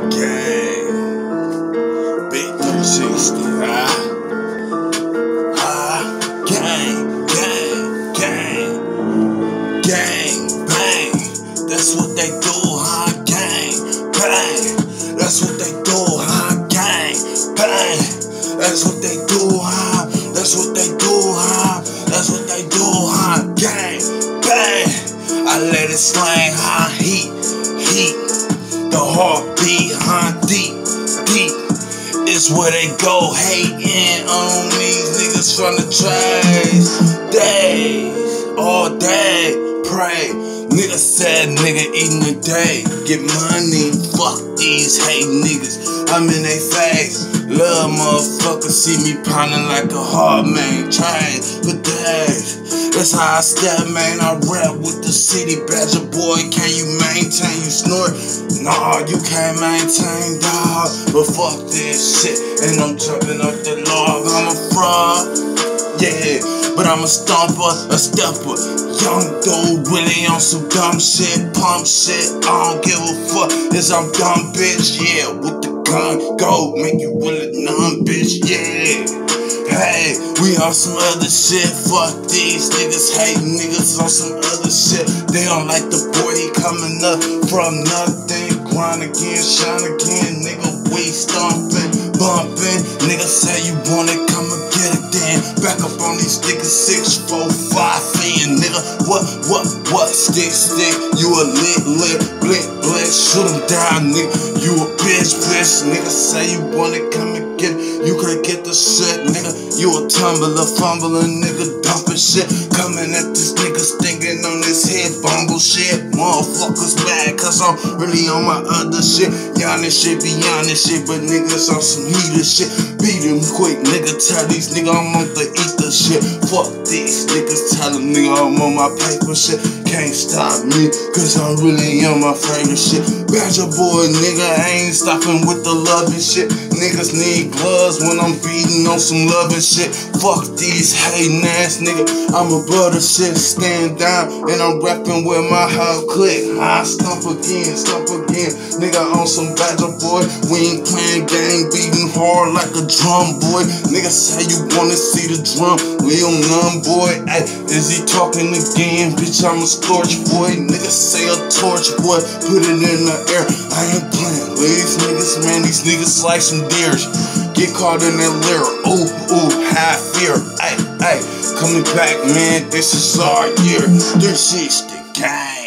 Gang. Big 360, gang, gang, gang, gang, bang. That's what they do, gang, bang. That's what they do, gang, bang. That's what they do, That's what they do, That's what they do, gang, bang. I let it slang, heat. The heartbeat, deep. It's where they go, hating on these niggas from the trash. Days, all day, pray. Nigga said, nigga eating a day. Get money, fuck these hate niggas. I'm in they face. Love motherfuckers see me pounding like a hard man. Train for days. That's how I step, man. I rap with the city. Badger boy, can you maintain? You snort? Nah, you can't maintain, dog. But fuck this shit. And I'm jumping up the log. I'm a fraud. Yeah, but I'm a stomper, a stepper. Young dude, really on some dumb shit, pump shit. I don't give a fuck, is I'm dumb, bitch. Yeah, with the gun, go make you really numb, bitch. Yeah. Hey, we on some other shit. Fuck these niggas, hate niggas on some other shit. They don't like the boy, he coming up from nothing. Grind again, shine again, nigga. We stomping, bumping. Nigga say you want it, come and get it then. Back up on these niggas, 6, 4, 5 fan, nigga. What? Stick, you a lit, blick, shoot him down, nigga. You a bitch, nigga. Say you want it, come and get it. You could get the shit, nigga. You a tumbler, fumbling, nigga, dumping shit. Coming at this nigga, stinking on this head, bumble shit. Motherfuckers mad, cause I'm really on my other shit. Y'all this shit, beyond this shit, but niggas on some heater shit. Beat him quick, nigga. Tell these niggas I'm on the ether shit. Fuck these niggas, tell them nigga I'm on my paper shit. Can't stop me, cause I'm really on my favorite shit. Badger boy, nigga, I ain't stopping with the loving shit. Niggas need gloves when I'm beating on some loving shit. Fuck these hating ass nigga, I'm above the shit. Stand down, and I'm rapping with my whole clique. I stump again, nigga on some Badger boy. We ain't playing game, beating hard like a drum boy. Nigga say you wanna see the drum, we on none boy. Ay, is he talking again? Bitch, I'm a scorch boy. Nigga say a torch boy, put it in the air. I ain't playing with these niggas, man. These niggas like some deers. Get caught in that lyric. Ooh, high fear. Ay, coming back, man. This is our year. 360 gang.